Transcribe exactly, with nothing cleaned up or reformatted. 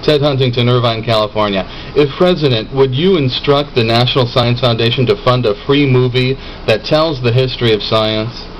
Ted Huntington, Irvine, California. If President, would you instruct the National Science Foundation to fund a free movie that tells the history of science?